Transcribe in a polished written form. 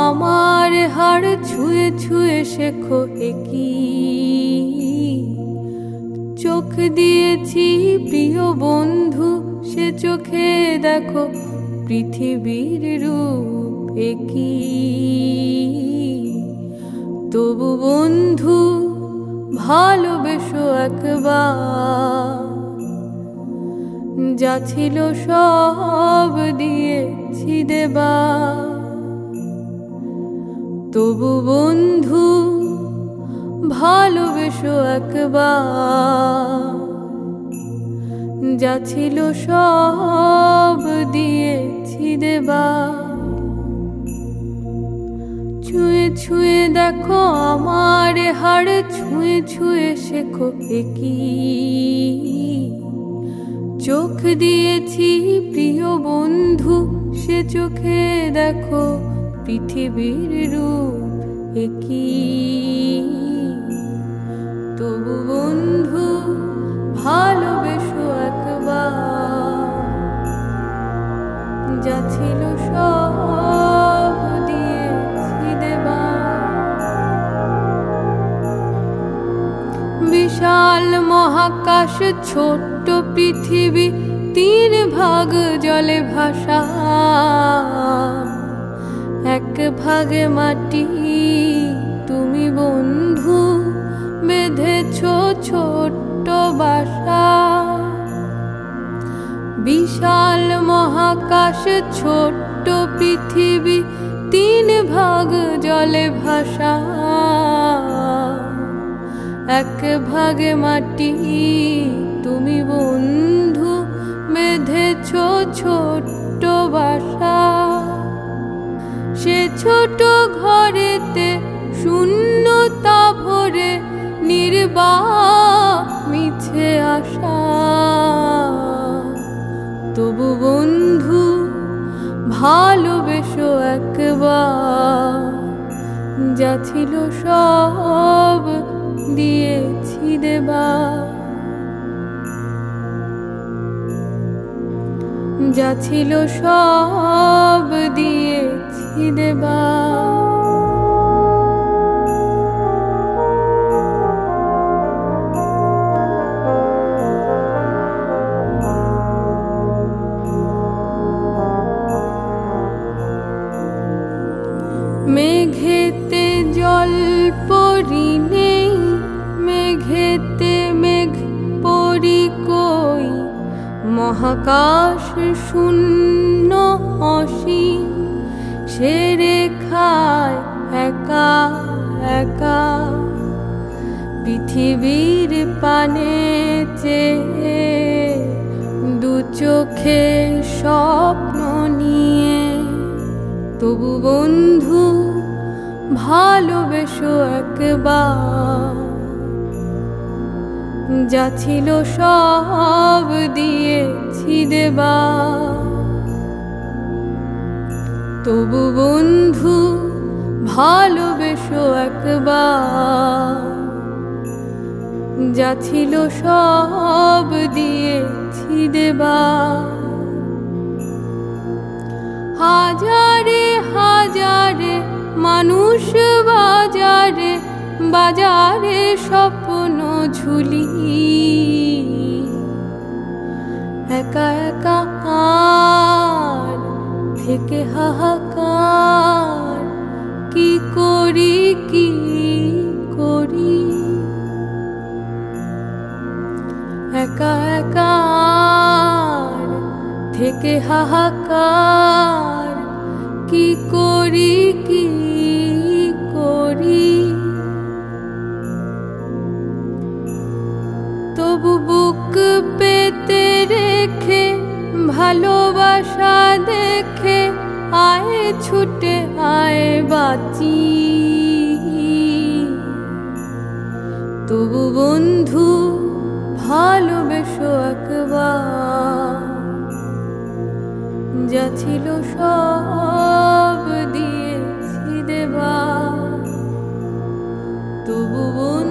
আমার হাড় ছুঁয়ে ছুঁয়ে শেখো একি চোখ দিয়েছি প্রিয় বন্ধু সে চোখে দেখো পৃথিবীর রূপ একি তবু বন্ধু ভালোবেসো একবার যা ছিল সব দিয়েছি দেবার তবু বন্ধু ভালোবেসো একবার যা ছিল সব দিয়েছি দেবার ছুঁয়ে ছুঁয়ে দেখো আমার হাড় ছুঁয়ে ছুঁয়ে শেখো একি চোখ দিয়েছি প্রিয় বন্ধু সে চোখে দেখো পৃথিবীর রূপ একি তবু বন্ধু ভালোবেসো একবার যা ছিল সব দিয়েছি দেবার বিশাল মহাকাশ ছোট্ট পৃথিবী 3 ভাগ জলে ভাসা 1 ভাগে মাটি তুমি বন্ধু বেঁধেছ ছোট্ট বাসা বিশাল মহাকাশ ছোট্ট পৃথিবী 3 ভাগ জলে ভাসা 1 ভাগে মাটি তুমি বন্ধু বেঁধেছ ছোট্ট বাসা সে ছোট ঘরেতে শূন্যতা ভরে নির্বাক মিছে আশা তবু বন্ধু ভালোবেসো একবার যা ছিল সব দিয়েছি দেবার যা ছিল সব দিয়েছি দেবার মেঘেতে জল পরি নেই মেঘেতে মেঘ পরি কই মহাকাশ শূন্য অসীম সে রেখায় একা একা পৃথিবীর পানে চেয়ে 2 চোখে স্বপ্ন নিয়ে তবু বন্ধু ভালোবেসো একবার যা ছিল সব দিয়েছি দেবার তবু বন্ধু ভালোবেসো একবার যা ছিল সব দিয়েছি দেবার হাজারে হাজারে মানুষ বাজারে বাজারে স্বপ্ন ঝুলি একা একা আর থেকে হাহাকার কি করি একা একা আর থেকে হাহাকার কি করি তবু বুক পেতে রেখে ভালোবাসা দেখে আয় ছুটে আয় বাঁচি তবু বন্ধু ভালোবেসো একবার যা ছিল সব দিয়েছি দেবার তবু